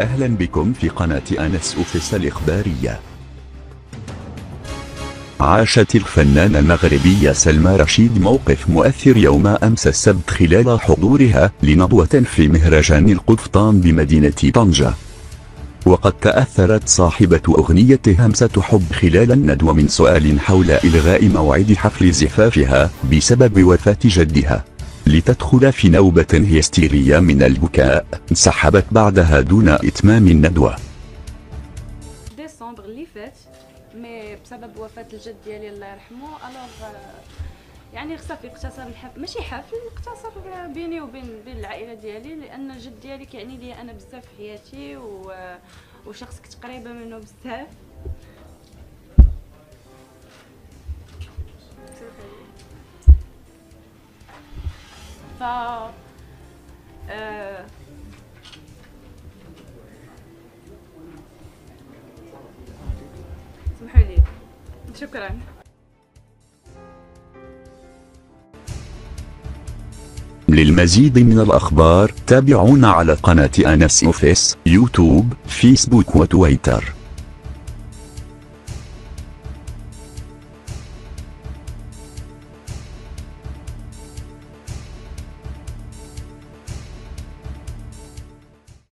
أهلا بكم في قناة أنس أوفيس الإخبارية. عاشت الفنانة المغربية سلمى رشيد موقف مؤثر يوم أمس السبت خلال حضورها لندوة في مهرجان القفطان بمدينة طنجة. وقد تأثرت صاحبة أغنية همسة حب خلال الندوة من سؤال حول إلغاء موعد حفل زفافها بسبب وفاة جدها، لتدخل في نوبة هستيرية من البكاء انسحبت بعدها دون إتمام الندوة. ديسمبر اللي فات مي بسبب وفاة الجد ديالي الله يرحمه يعني صافي اقتصر الحفل، ماشي حفل، اقتصر بيني وبين العائله ديالي، لان الجد ديالي كيعني لي انا بزاف في حياتي وشخص كنت قريبه منه بزاف. ف اسمحوا لي. شكرا. للمزيد من الأخبار تابعونا على قناة أنس أوفيس يوتيوب، فيسبوك وتويتر.